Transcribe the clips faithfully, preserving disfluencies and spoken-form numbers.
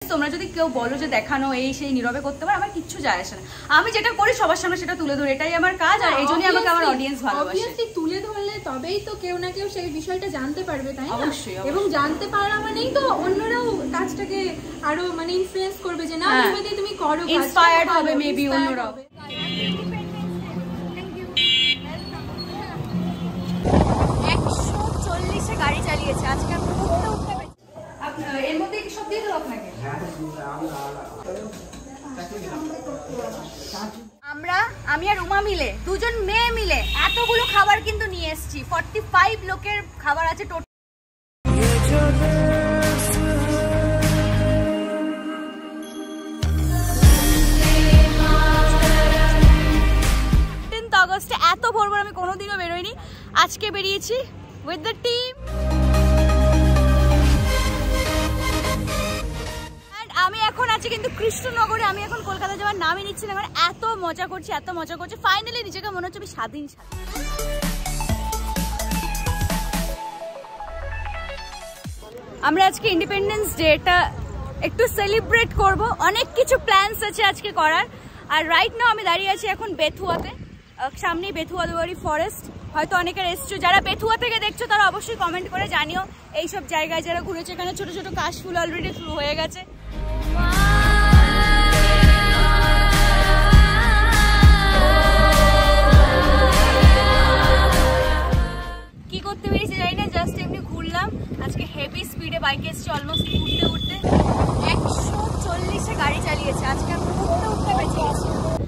তোমরা যদি কেউ বলো যে দেখানো এই সেই নীরবে করতে পারো, আমার কিচ্ছু যায় আসে না। আমি যেটা করি সবার সামনে সেটা তুলে ধরে, এটাই আমার কাজ। আর এই জন্যই আমাকে আমার অডিয়েন্স ভালোবাসে। তুলে ধরলে তবেই তো কেউ না কেউ সেই বিষয়টা জানতে পারবে, তাই না? অবশ্যই। এবং জানতে পারা মানেই তো অন্যরাও কাজটাকে আরো মানে ইনফ্লুয়েন্স করবে যে না তুমি তুমি করো, ইন্সপায়ার্ড হবে মেবি অন্যরাও। একশো চল্লিশে গাড়ি চালিয়েছে আজকে। এর মধ্যে কি সব দিয়ে দেবো আপনাকে? আমরা আমি আর উমা মিলে, দুজন মেয়ে মিলে এতগুলো খাবার কিন্তু নিয়ে এসেছি। ফর্টি ফাইভ লোকের খাবার আছে টোটাল। টেন্থ আগস্টে এত ভোরবার আমি কোনোদিনও বেরোইনি, আজকে বেরিয়েছি উইথ দ্য টিম। আমি এখন আছি কিন্তু কৃষ্ণনগরে। আমি এখন কলকাতা যাওয়ার নামই নিচ্ছি না, কারণ এত মজা করছি এত মজা করছি ফাইনালি নিজেকে মনে হচ্ছে আমি স্বাধীন স্বাধীন। আমরা আজকে ইন্ডিপেন্ডেন্স ডেটা একটু সেলিব্রেট করব, অনেক কিছু প্ল্যানস আছে আজকে করার। আর রাইট নাও আমি দাঁড়িয়ে আছি এখন বেথুয়াতে, সামনেই বেথুয়া দুয়ারি ফরেস্ট। হয়তো অনেকের এসছো, যারা বেথুয়া থেকে দেখছো তারা অবশ্যই কমেন্ট করে জানিও এইসব জায়গায় যারা ঘুরেছে। এখানে ছোট ছোট কাশফুল অলরেডি শুরু হয়ে গেছে। কি করতে পেরেছি জানি না, জাস্ট এমনি ঘুরলাম। আজকে হেভি স্পিডে বাইকে এসেছি, অলমোস্ট উঠতে উঠতে একশো চল্লিশে গাড়ি চালিয়েছে আজকে। উঠতে উঠতে বেঁচে গেছি।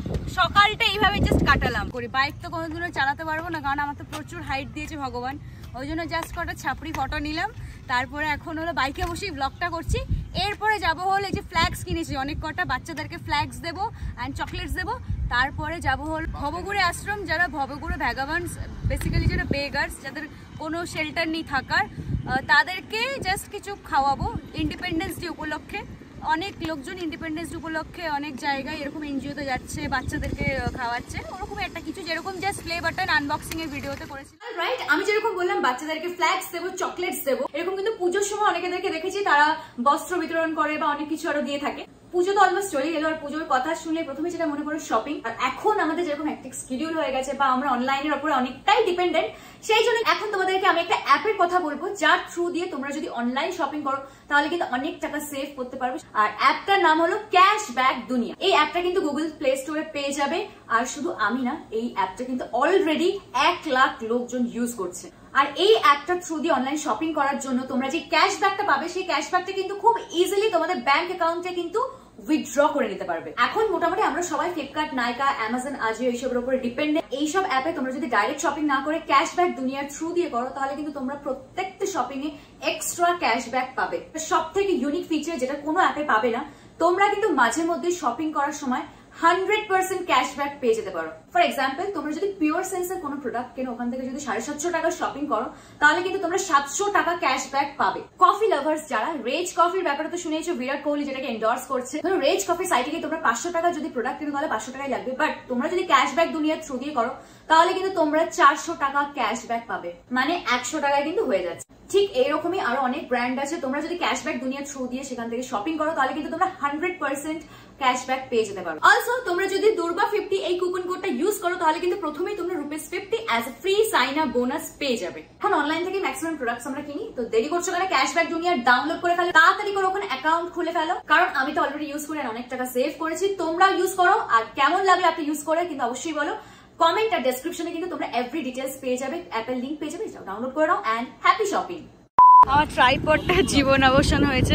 সকালটা এইভাবে জাস্ট কাটালাম করি। বাইক তো কোনোদিনও চালাতে পারবো না, কারণ আমার তো প্রচুর হাইট দিয়েছে ভগবান। ওই জন্য জাস্ট কটা ছাপড়ি ফটো নিলাম। তারপরে এখন হলো বাইকে বসেই ব্লগটা করছি। এরপরে যাবো হল এই যে ফ্ল্যাগস কিনেছি অনেক কটা, বাচ্চাদেরকে ফ্ল্যাগস দেবো অ্যান্ড চকলেটস দেবো। তারপরে যাবো হল ভবঘুরে আশ্রম, যারা ভবঘুরে ভ্যাগাবান্স, বেসিক্যালি যারা বেগার্স, যাদের কোনো শেল্টার নেই থাকার, তাদেরকে জাস্ট কিছু খাওয়াবো ইন্ডিপেন্ডেন্স ডে উপলক্ষে। অনেক লোকজন ইন্ডিপেন্ডেন্স ডে উপলক্ষে অনেক জায়গায় এরকম এনজিওতে যাচ্ছে, বাচ্চাদেরকে খাওয়াচ্ছে, ওরকম একটা কিছু যেরকম জাস্ট প্লে বাটন আনবক্সিং এর ভিডিওতে করেছিলাম। রাইট, আমি যেরকম বললাম বাচ্চাদেরকে ফ্ল্যাগস দেবো, চকলেটস দেবো, এরকম কিন্তু পুজোর সময় অনেকেদেরকে দেখেছি তারা বস্ত্র বিতরণ করে বা অনেক কিছু আরো দিয়ে থাকে। পুজো তো অলমোস্ট চলে গেল, আর পুজোর কথা শুনলে প্রথমে যেটা মনে করো শপিং। আর এখন আমাদের যেরকম হ্যাকটিক শিডিউল হয়ে গেছে বা আমরা অনলাইনের উপরে অনেকটাই ডিপেন্ডেন্ট, সেই জন্য এখন তোমাদেরকে আমি একটা অ্যাপের কথা বলবো যার থ্রু দিয়ে তোমরা যদি অনলাইন শপিং করো তাহলে কিন্তু অনেক টাকা সেভ করতে পারবে। আর অ্যাপটার নাম হলো ক্যাশব্যাক দুনিয়া। এই অ্যাপটা কিন্তু গুগল প্লে স্টোরে পেয়ে যাবে। আর শুধু আমি না, এই অ্যাপটা কিন্তু অলরেডি এক লাখ লোকজন ইউজ করছে। আর এই অ্যাপটার থ্রু দিয়ে অনলাইন শপিং করার জন্য তোমরা যে ক্যাশব্যাকটা পাবে, সেই ক্যাশব্যাকটা কিন্তু খুব ইজিলি তোমাদের ব্যাংক অ্যাকাউন্টে কিন্তু উইথড্র করে নিতে পারবে। এখন মোটামুটি আমরা সবাই ফ্লিপকার্ট, নাইকা, অ্যামাজন, আজিও এইসবের উপরে ডিপেন্ডেন্ট। এইসব অ্যাপে তোমরা যদি ডাইরেক্ট শপিং না করে ক্যাশব্যাক দুনিয়ার থ্রু দিয়ে করো তাহলে কিন্তু তোমরা প্রত্যেকটা শপিং এ এক্সট্রা ক্যাশব্যাক পাবে। সব থেকে ইউনিক ফিচার যেটা কোনো অ্যাপে পাবে না, তোমরা কিন্তু মাঝে মধ্যে শপিং করার সময় হান্ড্রেড পার্সেন্ট ক্যাশব্যাক পেয়ে যেতে পারো। ফর এক্সাম্পল, তোমরা যদি পিওর সেন্সের কোনো প্রোডাক্ট কেনো, ওখান থেকে যদি সাড়ে সাতশো টাকার শপিং করো তাহলে কিন্তু তোমরা সাতশো টাকা ক্যাশব্যাক পাবে। কফি লাভার্স যারা, রেজ কফির ব্যাপারে তো শুনেছো, বিরাট কোহলি যেটাকে এন্ডোর্স করছে। ধরো রেজ কফি সাইটে গিয়ে তোমরা পাঁচশো টাকা যদি প্রোডাক্ট কিনো তাহলে পাঁচশো টাকাই লাগবে, বাট তোমরা যদি ক্যাশব্যাক দুনিয়ার থ্রু দিয়ে করো তাহলে কিন্তু তোমরা চারশো টাকা ক্যাশব্যাক পাবে, মানে একশো টাকায় কিন্তু হয়ে যাচ্ছে। ঠিক এইরকমই আরো অনেক ব্র্যান্ড আছে। তোমরা যদি ক্যাশব্যাক দুনিয়ার থ্রু দিয়ে সেখান থেকে শপিং করো তাহলে কিন্তু তোমরা হান্ড্রেড পার্সেন্ট ক্যাশব্যাক পেয়ে যেতে পারো। অলসো তোমরা যদি দুর্বা ফিফটি এই কুপন কোডটা ইউজ করো তাহলে কিন্তু প্রথমেই তোমরা rupees fifty as a free sign up bonus পেয়ে যাবে। এখন অনলাইন থেকে ম্যাক্সিমাম প্রোডাক্টস আমরা কিনি, তো দেরি করছো কেন? ক্যাশব্যাক দুনিয়ার ডাউনলোড করে ফেলো, তাড়াতাড়ি করে ওখানে অ্যাকাউন্ট খুলে ফেলো, কারণ আমি তো অলরেডি ইউজ করে অনেক টাকা সেভ করেছি। তোমরাও ইউজ করো, আর কেমন লাগলো আপনি ইউজ করে কিন্তু অবশ্যই বলো। কমেন্ট আর ডেসক্রিপশনে কিন্তু তোমরা এভরি ডিটেলস পেয়ে যাবে, অ্যাপের লিংক পেয়ে যাবে, ডাউনলোড করে নাও এন্ড হ্যাপি শপিং। আমার ট্রাইপডটা জীবন অবসান হয়েছে,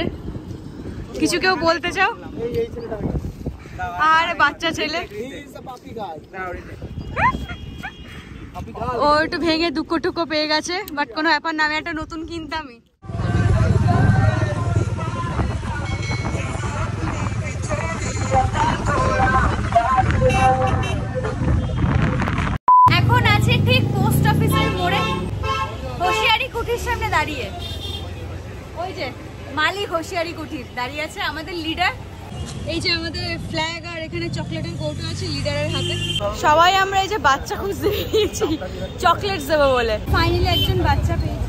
কিছু কেউ বলতে চাও? আর বাচ্চা ছেলে ও একটু ভেঙে দুঃখ টুকো পেয়ে গেছে, বাট কোনো ব্যাপার না, আমি একটা নতুন কিনতামই। এখন আছে ঠিক পোস্ট অফিসের মোড়ে, হোশিয়ারি কুঠির সামনে দাঁড়িয়ে। ওই যে মালিক হোশিয়ারি কুঠির দাঁড়িয়ে আছে, আমাদের লিডার। এই যে আমাদের ফ্ল্যাগ আর এখানে চকলেটের কৌটো আছে লিডারের হাতে। সবাই আমরা এই যে বাচ্চা খুঁজতে পেয়েছি চকলেটস দেবো বলে, ফাইনালি একজন বাচ্চা পেয়েছি।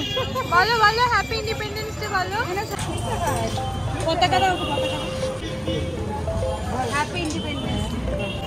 বলো বলো হ্যাপি ইন্ডিপেন্ডেন্স ডে বলো। পতাকা দাও, পতাকা হ্যাপি ইন্ডিপেন্ডেন্স ডে।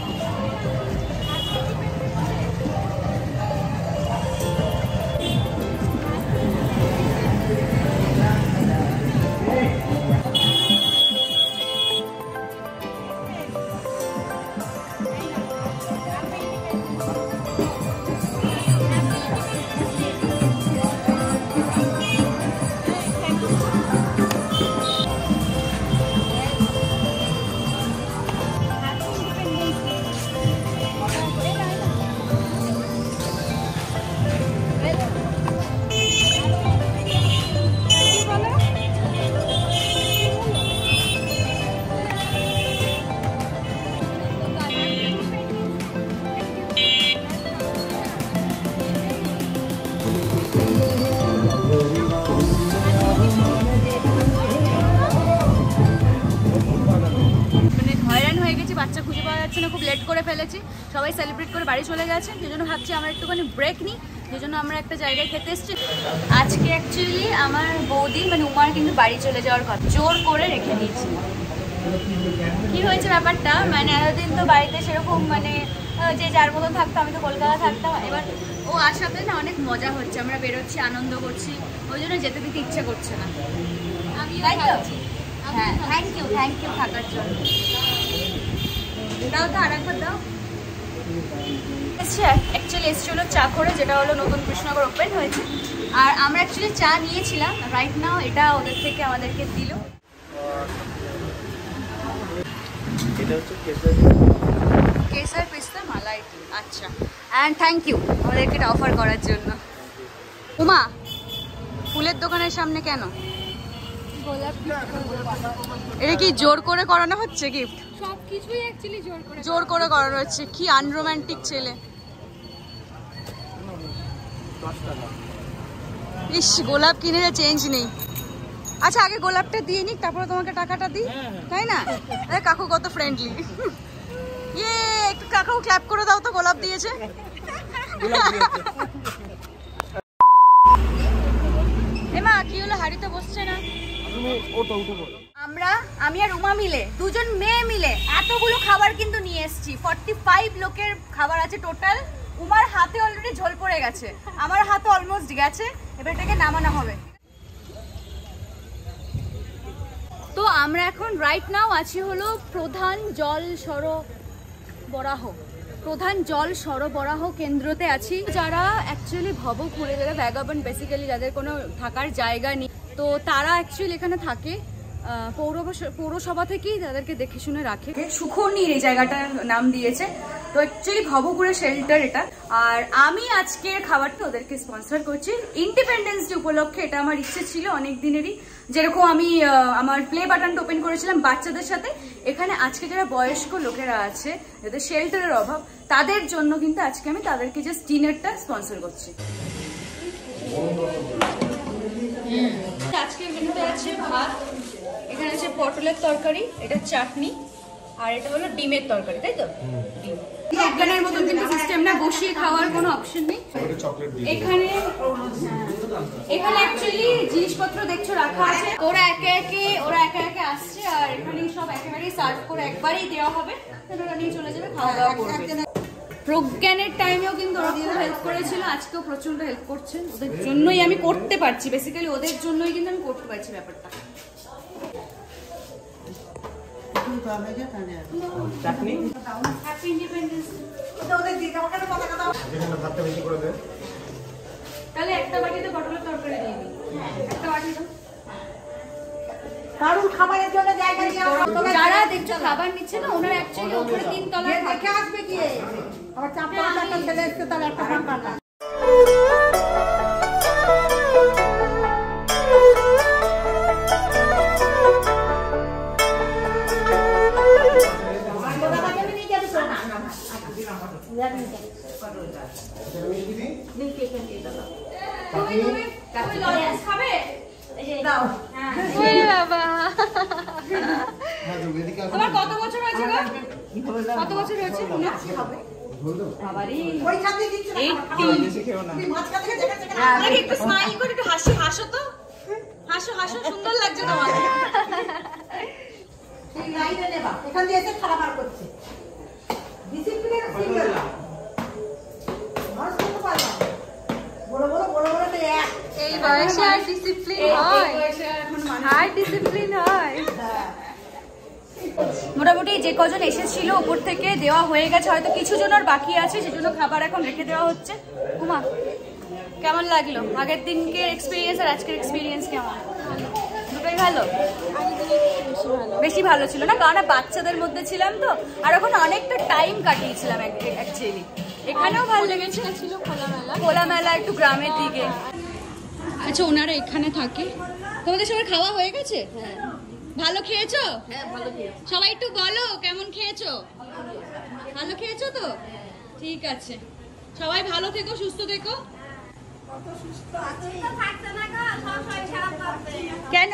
বাচ্চা খুঁজে পাওয়া যাচ্ছে না, খুব লেট করে ফেলেছি, সবাই সেলিব্রেট করে বাড়ি চলে গেছে। সেই জন্য ভাবছি আমরা একটুখানি ব্রেক নিই, সেই জন্য আমরা একটা জায়গায় খেতে এসেছি। আজকে অ্যাকচুয়ালি আমার বৌদি মানে উমার কিন্তু বাড়ি চলে যাওয়ার কথা জোর করে রেখে দিয়েছি। কি হয়েছে ব্যাপারটা, মানে এতদিন তো বাড়িতে সেরকম মানে যে যার মতন থাকতো, আমি তো কলকাতা থাকতাম, এবার ও আসাতে না অনেক মজা হচ্ছে, আমরা বেরোচ্ছি, আনন্দ করছি, ওই জন্য যেতে দিতে ইচ্ছে করছে না। তাই তো? হ্যাঁ, থ্যাংক ইউ থ্যাংক ইউ থাকার জন্য। দাও তো আরেকবার দাও। অ্যাকচুয়ালি এসছি হলো চা করে, যেটা হলো নতুন কৃষ্ণনগর ওপেন হয়েছে, আর আমরা অ্যাকচুয়ালি চা নিয়েছিলাম রাইট নাও, এটা ওদের থেকে আমাদেরকে দিল। কেসার পিস্তা মালাই, আচ্ছা, অ্যান্ড থ্যাংক ইউ আমাদেরকে এটা অফার করার জন্য। উমা, ফুলের দোকানের সামনে কেন? এটা কি জোর করে করানো হচ্ছে গিফট? সবকিছুই অ্যাকচুয়ালি জোর করে জোর করে করানো হচ্ছে। কি আনরোম্যান্টিক ছেলে। ইস, গোলাপ কিনে চেঞ্জ নেই। আচ্ছা আগে গোলাপটা দিয়ে নিক, তারপরে তোমাকে টাকাটা দিই, তাই না? কাকু কত ফ্রেন্ডলি। ইয়ে, একটু কাকু ক্ল্যাপ করে দাও তো, গোলাপ দিয়েছে। এমা কি হলো, হাড়িতে বসছে না? আমরা আমি আর উমা মিলে, দুজন মেয়ে মিলে এতগুলো খাবার কিন্তু নিয়ে এসেছি। ফর্টি ফাইভ লোকের খাবার আছে টোটাল। উমার হাতে অলরেডি ঝোল পড়ে গেছে, আমার হাতে অলমোস্ট গেছে, এবার এটাকে নামানো হবে। তো আমরা এখন রাইট নাও আছি হলো প্রধান জল সরবরাহ প্রধান জল সরবরাহ কেন্দ্রতে আছি। যারা অ্যাকচুয়ালি ভবঘুরে, যারা ভ্যাগাবন্ড বেসিক্যালি, যাদের কোনো থাকার জায়গা নেই, তো তারা অ্যাকচুয়ালি এখানে থাকে। পৌরসভা পৌরসভা থেকেই তাদেরকে দেখে শুনে রাখে। সুখনির এই জায়গাটার নাম দিয়েছে। তো অ্যাকচুয়ালি ভবঘুরে শেল্টার এটা। আর আমি আজকের খাবারটা ওদেরকে স্পন্সর করছি ইন্ডিপেন্ডেন্স ডে উপলক্ষে। এটা আমার ইচ্ছে ছিল অনেক দিনেরই, যেরকম আমি আমার প্লে বাটনটা ওপেন করেছিলাম বাচ্চাদের সাথে, এখানে আজকে যারা বয়স্ক লোকেরা আছে, যাদের শেল্টারের অভাব, তাদের জন্য কিন্তু আজকে আমি তাদেরকে জাস্ট ডিনারটা স্পন্সর করছি। আজকের মেনুতে আছে ভাত, এখানে আছে পটলের তরকারি, এটা চাটনি, আর এটা হলো ডিমের তরকারি, তাই তো? অজ্ঞানের মতন কিন্তু সিস্টেম না, বসিয়ে খাওয়ার কোনো অপশন নেই এখানে। এখানে অ্যাকচুয়ালি জিনিসপত্র দেখছো রাখা আছে, ওরা একে একে ওরা একে একে আসছে, আর এখানে সব একেবারেই সার্ভ করে একবারই দেওয়া হবে, ওরা নিয়ে চলে যাবে, খাওয়া দাওয়া করবে। প্রজ্ঞানের টাইমেও কিন্তু ওরা খুব হেল্প করেছিল, আজকেও প্রচন্ড হেল্প করছে। ওদের জন্যই আমি করতে পারছি, বেসিক্যালি ওদের জন্যই কিন্তু আমি করতে পারছি ব্যাপারটা। তাহলে একটা বাটিতে পটলের তরকারি দিয়ে দিই, একটা বাটি দাও। কারণ খাবারের জন্য জায়গা নিয়ে যারা দেখছো খাবার নিচ্ছে না, ওনারা অ্যাকচুয়ালি উপরে তিন তলায় দেখে আসবে কি, আবার চাপা একটা ছেলে এসছে, তাহলে একটা ফাঁকা না। খাবে দাও। বাবা, তোমার কত বছর হয়েছে গো? কত বছর হয়েছে? ওই খাতে দিচ্ছ না মাছকা থেকে দেখা দেখা দেখি একটু স্মাইল করে একটু হাসি হাসো তো হাসো হাসো সুন্দর লাগছে তোমাকে এই লাইনে নেবা এখান দিয়ে এসে খারাপ আর করছে ডিসিপ্লিন সিঙ্গেল মানুষ করতে পারবে বড় বড় বড় বড় তো এক এই বয়সে আর ডিসিপ্লিন হয় আর ডিসিপ্লিন হয় মোটামুটি যে কজন এসেছিল উপর থেকে দেওয়া হয়ে গেছে, হয়তো কিছু জনের বাকি আছে, সেজন্য খাবার এখন রেখে দেওয়া হচ্ছে। উমা কেমন লাগলো আগের দিনকে এক্সপিরিয়েন্স আর আজকের এক্সপিরিয়েন্স কেমন? দুটোই ভালো, বেশি ভালো ছিল না, কারণ বাচ্চাদের মধ্যে ছিলাম তো, আর এখন অনেকটা টাইম কাটিয়েছিলাম অ্যাকচুয়ালি। এখানেও ভালো লেগেছে, ছিল খোলামেলা খোলামেলা একটু গ্রামের দিকে। আচ্ছা ওনারা এখানে থাকে, তোমাদের সবার খাওয়া হয়ে গেছে? হ্যাঁ। ভালো খেয়েছো? হ্যাঁ ভালো খেয়েছি। সবাই একটু বলো কেমন খেয়েছো? ভালো খেয়েছো তো? ঠিক আছে, সবাই ভালো থেকো, সুস্থ থেকো। কেন?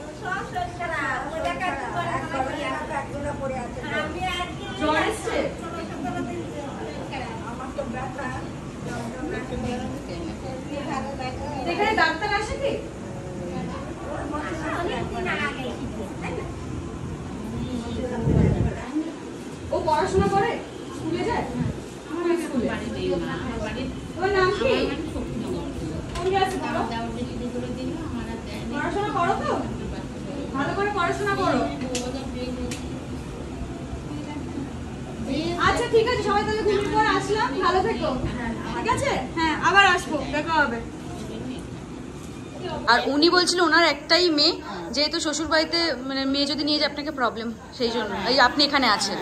জ্বর এসছে? এখানে ডাক্তার আসে কি? ও পড়াশোনা করে, স্কুলে যায়? তোমার নাম কি? কোন ক্লাসে পড়ো? পড়াশোনা করো তো? ভালো করে পড়াশোনা করো। আচ্ছা ঠিক আছে, সবাই তাহলে ঘুমিয়ে পর আসলাম, ভালো থেকো। ঠিক আছে, হ্যাঁ আবার আসবো, দেখা হবে। আর উনি বলছিল ওনার একটাই মেয়ে, যেহেতু শ্বশুর বাড়িতে মানে মেয়ে যদি নিয়ে যায় আপনাকে প্রবলেম, সেই জন্য এই আপনি এখানে আছেন।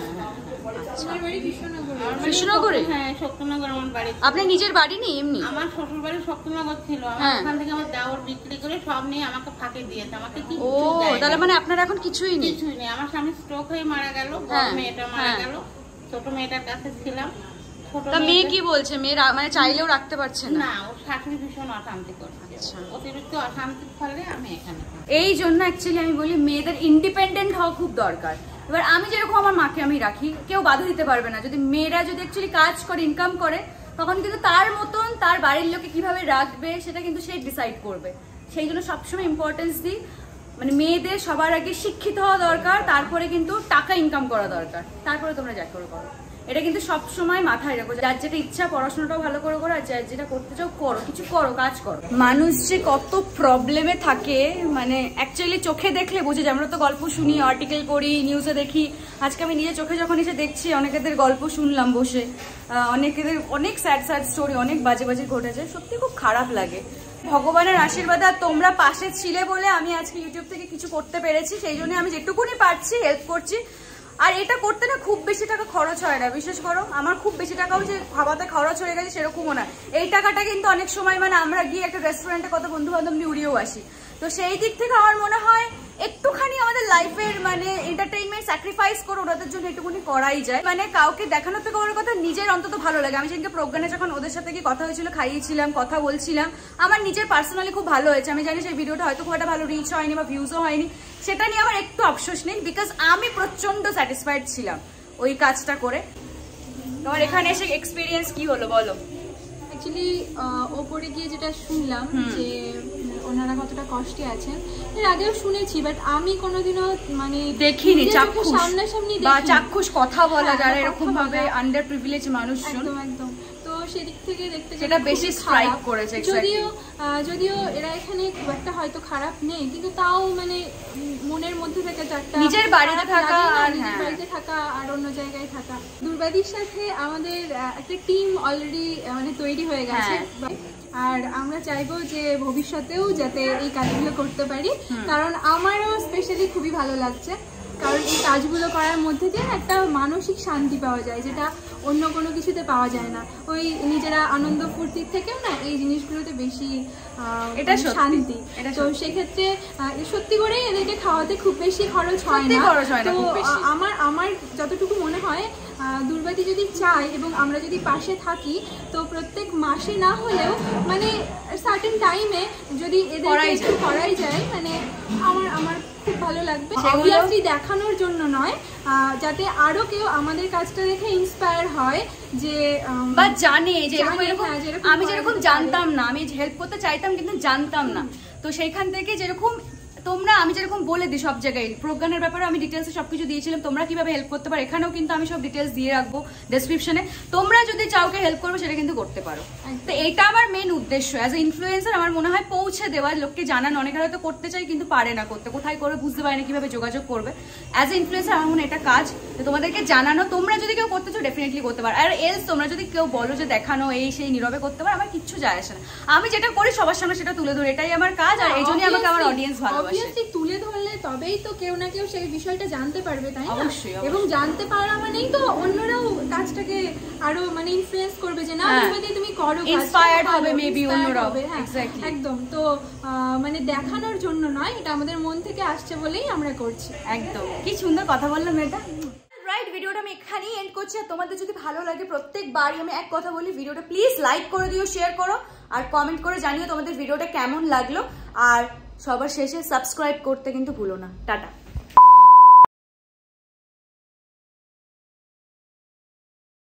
কৃষ্ণনগরে? হ্যাঁ শক্তিনগর আমার বাড়ি। আপনার নিজের বাড়ি নেই এমনি? আমার শ্বশুর বাড়ি শক্তিনগর ছিল, ওখান থেকে আমার দেওর বিক্রি করে সব নিয়ে আমাকে ফাঁকে দিয়েছে, আমাকে কি ও তাহলে মানে আপনার এখন কিছুই নেই? কিছুই নেই, আমার স্বামী স্ট্রোক হয়ে মারা গেল, বড় মেয়েটা মারা গেল, ছোট মেয়েটার কাছে ছিলাম। তা মেয়ে কি বলছে? মেয়ে মানে চাইলেও রাখতে পারছে না? না, ওর শাশুড়ি ভীষণ অশান্তি করছে, অতিরিক্ত অশান্তির ফলে আমি এখানে। এই জন্য অ্যাকচুয়ালি আমি বলি মেয়েদের ইন্ডিপেন্ডেন্ট হওয়া খুব দরকার। এবার আমি যেরকম আমার মাকে আমি রাখি, কেউ বাধা দিতে পারবে না। যদি মেয়েরা যদি অ্যাকচুয়ালি কাজ করে, ইনকাম করে, তখন কিন্তু তার মতন তার বাড়ির লোকে কিভাবে রাখবে সেটা কিন্তু সে ডিসাইড করবে। সেই জন্য সবসময় ইম্পর্টেন্স দিই, মানে মেয়েদের সবার আগে শিক্ষিত হওয়া দরকার, তারপরে কিন্তু টাকা ইনকাম করা দরকার, তারপরে তোমরা যা করো করো। এটা কিন্তু সবসময় মাথায় রাখো, যার যেটা ইচ্ছা পড়াশোনাটাও ভালো করে করো, আর যার যেটা করতে চাও করো, কিছু করো, কাজ করো। মানুষ যে কত প্রবলেমে থাকে মানে অ্যাকচুয়ালি চোখে দেখলে বুঝে যায়। আমরা তো গল্প শুনি, আর্টিকেল পড়ি, নিউজে দেখি, আজকে আমি নিজে চোখে যখন এসে দেখছি, অনেকেদের গল্প শুনলাম বসে, অনেকেদের অনেক স্যাড স্যাড স্টোরি, অনেক বাজে বাজে ঘটেছে, সত্যি খুব খারাপ লাগে। ভগবানের আশীর্বাদ আর তোমরা পাশে ছিলে বলে আমি আজকে ইউটিউব থেকে কিছু করতে পেরেছি, সেই জন্য আমি যেটুকুনি পারছি হেল্প করছি। আর এটা করতে না খুব বেশি টাকা খরচ হয় না, বিশেষ করো আমার খুব বেশি টাকাও যে খাওয়াতে খরচ হয়ে গেছে সেরকমও না। এই টাকাটা কিন্তু অনেক সময় মানে আমরা গিয়ে একটা রেস্টুরেন্টে কত বন্ধু বান্ধব নিয়ে উড়িয়েও আসি। তো সেই দিক থেকে আমার মনে হয় একটুখানি আমাদের লাইফের মানে এন্টারটেইনমেন্ট স্যাক্রিফাইস করে ওদের জন্য একটুখানি করাই যায়। মানে কাউকে দেখানোর থেকে ওর কথা নিজের অন্তত ভালো লাগে। আমি সেদিনকে প্রোগ্রামে যখন ওদের সাথে গিয়ে কথা হয়েছিল, খাইয়েছিলাম, কথা বলছিলাম, আমার নিজের পার্সোনালি খুব ভালো হয়েছে। আমি জানি সেই ভিডিওটা হয়তো খুব একটা ভালো রিচ হয়নি বা ভিউজও হয়নি, সেটা নিয়ে আমার একটু আফসোস নেই, বিকজ আমি প্রচন্ড স্যাটিসফাইড ছিলাম ওই কাজটা করে। তোমার এখানে এসে এক্সপিরিয়েন্স কি হলো বলো? অ্যাকচুয়ালি ওপরে গিয়ে যেটা শুনলাম যে ওনারা কতটা কষ্টে আছেন, এর আগেও শুনেছি, বাট আমি কোনোদিনও মানে দেখিনি চাক্ষুষ সামনাসামনি বা চাক্ষুষ কথা বলা যারা এরকম ভাবে আন্ডার প্রিভিলেজ মানুষ। একদম একদম। তো সেদিক থেকে দেখতে যেটা বেশি স্ট্রাইক করেছে। যদিও যদিও এরা এখানে খুব একটা হয়তো খারাপ নেই, কিন্তু তাও মানে মনের মধ্যে থেকে একটা নিজের বাড়িতে থাকা আর নিজের বাড়িতে থাকা আর অন্য জায়গায় থাকা। দুর্বাদির সাথে আমাদের একটা টিম অলরেডি মানে তৈরি হয়ে গেছে, আর আমরা চাইবো যে ভবিষ্যতেও যাতে এই কাজগুলো করতে পারি, কারণ আমারও স্পেশালি খুবই ভালো লাগছে, কারণ এই কাজগুলো করার মধ্যে দিয়ে একটা মানসিক শান্তি পাওয়া যায়, যেটা অন্য কোনো কিছুতে পাওয়া যায় না। ওই নিজেরা আনন্দ ফুর্তির থেকেও না এই জিনিসগুলোতে বেশি এটা শান্তি। তো সেক্ষেত্রে সত্যি করেই এদেরকে খাওয়াতে খুব বেশি খরচ হয় না। তো আমার আমার যতটুকু মনে হয় দুর্বাতি যদি চাই এবং আমরা যদি পাশে থাকি, তো প্রত্যেক মাসে না হলেও মানে সার্টেন টাইমে যদি এদেরকে একটু করাই যায়, মানে আমার আমার খুব ভালো লাগবে। অবভিয়াসলি দেখানোর জন্য নয়, যাতে আরো কেউ আমাদের কাজটা দেখে ইন্সপায়ার হয়, যে বা জানে যে আমি যেরকম জানতাম না, আমি হেল্প করতে চাইতাম কিন্তু জানতাম না, তো সেইখান থেকে যেরকম তোমরা, আমি যেরকম বলে দিই সব জায়গায় প্রজ্ঞানের ব্যাপারে আমি ডিটেলসে সবকিছু দিয়েছিলাম, তোমরা কিভাবে হেল্প করতে পারো এখানেও কিন্তু আমি সব ডিটেলস দিয়ে রাখবো ডেসক্রিপশনে, তোমরা যদি চাওকে হেল্প করবে সেটা কিন্তু করতে পারো। তো এটা আমার মেন উদ্দেশ্য অ্যাজ এ ইনফ্লুয়েন্সার, আমার মনে হয় পৌঁছে দেওয়া, লোককে জানানো। অনেকে হয়তো করতে চাই কিন্তু পারে না করতে, কোথায় করে বুঝতে পারে না কিভাবে যোগাযোগ করবে। অ্যাজ এ ইনফ্লুয়েন্সার আমার মনে হয় এটা কাজ, তোমাদেরকে জানানো। তোমরা যদি কেউ করতে চাও ডেফিনেটলি করতে পারো, আর এলস তোমরা যদি কেউ বলো যে দেখানো এই সেই নীরবে করতে পারো, আমার কিচ্ছু যায় আসে না। আমি যেটা করি সবার সামনে সেটা তুলে ধরে, এটাই আমার কাজ, আর এই জন্যই আমাকে আমার অডিয়েন্স ভালোবাসে। তুলে ধরলে তবেই তো কেউ না কেউ সেই বিষয়টা জানতে পারবে, তাই না? অবশ্যই। এবং জানতে পারা মানেই তো অন্যরাও কাজটাকে আরো মানে ইনফ্লুয়েন্স করবে যে না যদি তুমি করো, ইন্সপায়ার্ড হবে মেবি অন্যরাও। এক্স্যাক্টলি। একদম। তো মানে দেখানোর জন্য নয়, এটা আমাদের মন থেকে আসছে বলেই আমরা করছি। একদম। কি সুন্দর কথা বললাম এটা। রাইট, ভিডিওটা আমি এখানেই এন্ড করছি। আর তোমাদের যদি ভালো লাগে, প্রত্যেকবারই আমি এক কথা বলি, ভিডিওটা প্লিজ লাইক করে দিও, শেয়ার করো, আর কমেন্ট করে জানিও তোমাদের ভিডিওটা কেমন লাগলো। আর সবার শেষে সাবস্ক্রাইব করতে কিন্তু ভুলো না। টাটা।